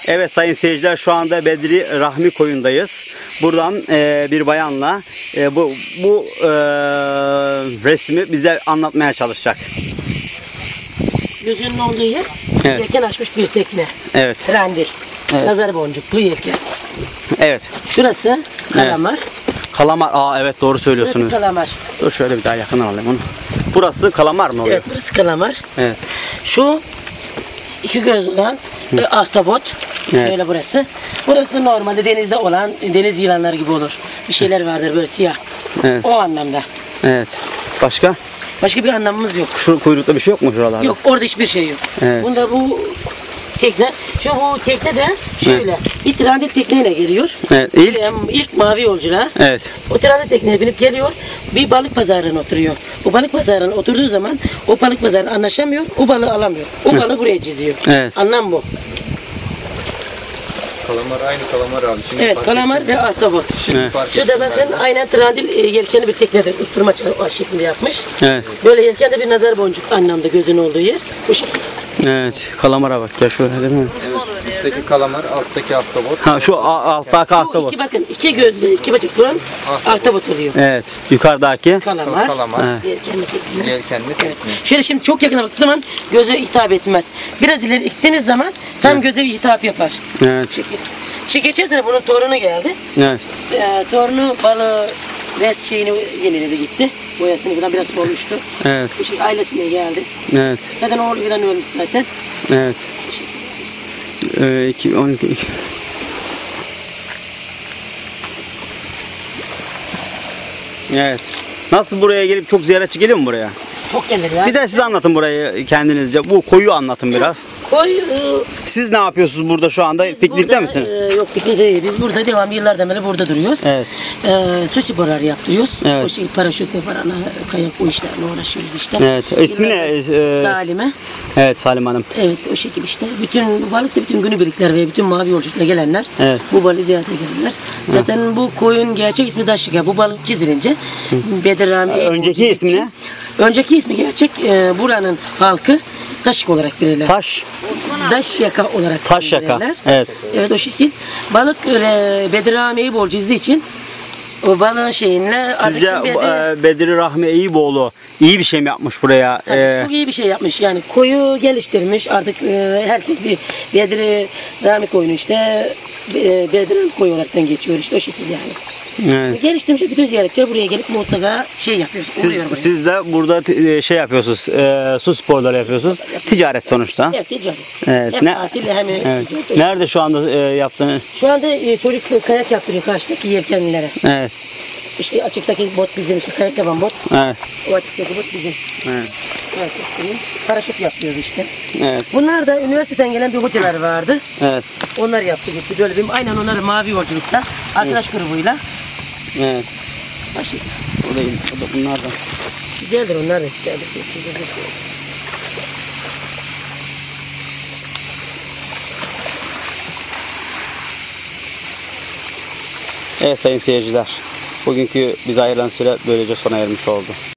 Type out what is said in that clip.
Evet sayın seyirciler, şu anda Bedri Rahmi Koyun'dayız. Buradan bir bayanla bu resmi bize anlatmaya çalışacak. Gözünün olduğu yer, evet. Yelken açmış bir tekne. Evet. Trendil. Evet. Nazar boncuklu yelken. Evet. Şurası kalamar. Evet. Kalamar. Evet, doğru söylüyorsunuz. Burası kalamar. Dur şöyle bir daha yakından alayım onu. Burası kalamar mı oluyor? Evet, burası kalamar. Evet. Şu iki gözlü olan ahtapot. Evet. Böyle burası. Burası da normalde denizde olan deniz yılanları gibi olur. Bir şeyler vardır böyle siyah. Evet. O anlamda. Evet. Başka? Başka bir anlamımız yok. Şu kuyrukta bir şey yok mu şuralarda? Yok, orada hiçbir şey yok. Evet. Bunda bu tekne, bu tekne de şöyle, bir trendil tekneyle geliyor. Evet. İlk mavi yolcular. Evet. O trendil tekneye binip geliyor, bir balık pazarına oturuyor. O balık pazarına oturduğu zaman o balık pazarına anlaşamıyor, o balığı alamıyor. O balığı buraya çiziyor. Evet. Anlam bu. Kalamar aynı kalamar abi. Şimdi Evet, kalamar ve ahtapot. Evet. Şu da bakın aynen trendil yelkenli bir teknedir. Usturma şeklinde yapmış. Evet. Böyle yelkende bir nazar boncuk anlamda gözün olduğu yer. Bu şekilde. Evet. Kalamara bak ya, şöyle değil mi? evet, üstteki kalamar, alttaki ahtapot. Ha, şu alttaki ahtapot. Bakın iki gözlü, iki bacaklı olan ahtapot oluyor. Evet. Yukarıdaki Kalamar. Kalamar. Yelkenli tekne. Yelkenli tekne. Şöyle şimdi çok yakına baktığı zaman göze hitap etmez. Biraz ileri gittiğiniz zaman tam göze bir hitap yapar. Evet. Şimdi geçen sene bunun torunu geldi. Evet. Torunu balığı res şeyini yeniledi gitti. Boyasını falan biraz solmuştu. Evet. Bu şey ailesine geldi. Evet. Zaten oğlu falan ölmüş zaten. Evet. 12. Evet. Nasıl, buraya gelip çok ziyaretçi geliyor mu buraya? Çok gelir ya. Bir de siz anlatın burayı kendinizce. Bu koyu anlatın biraz. Koy, Siz ne yapıyorsunuz burada şu anda? Piknikte burada, misiniz? Yok, piknikte değil. Biz burada devam yıllardan beri burada duruyoruz. Evet. Su sporları yapıyoruz. Evet. O şey, paraşüt yapar, kayak o işlerle uğraşıyoruz işte. Evet. İsmi ne? Salime. Evet, Salim Hanım. Evet, o şekilde işte. Bütün balıkta bütün günübirlikler ve bütün mavi yolculukla gelenler Evet. bu balığı ziyarete gelirler. Zaten bu koyun gerçek ismi Daşyaka. Bu balık çizilince Bedri Rahmi. Önceki ismi ne? Önceki ismi gerçek buranın halkı Taşyak olarak bilirler. Daşyaka olarak Taşyaka. bilirler. Evet. Evet, o şekil. Balık Bedri Rahmi'yi bol çizdiği için o balığın şeyinle Sizce Bedri Rahmi Eyüboğlu iyi bir şey mi yapmış buraya? çok iyi bir şey yapmış. Yani koyu geliştirmiş. Artık herkes bir Bedri Rahmi koyunu işte Bedri koyu olaraktan geçiyor işte o şekilde yani. Evet. Geliştirmiş, bütün ziyaretçiler buraya gelip mutlaka şey yapıyor. Siz de burada şey yapıyorsunuz, su sporları yapıyorsunuz. Ticaret sonuçta. Evet, ticaret. Evet. Hem tatil hem Evet. ticaret. Nerede şu anda yaptığınız? Şu anda çocuk kayak yaptırıyor karşıdaki yelkenlilere. Evet. İşte açıktaki bot bizim, işte kayak yapan bot. Evet. O açıktaki bot bizim. Evet. Kayak yaptırıyor. Paraşüt yapıyoruz işte. Evet. Bunlar da üniversiteden gelen bir hocalar vardı. Evet. Onlar yaptı gitti. Böyle bir aynen onları mavi yolculukta arkadaş grubuyla. Evet. Başladı. O da bunlardan. Güzeldir onlar da güzeldir. Evet sayın seyirciler. Bugünkü bize ayrılan süre böylece sona ermiş oldu.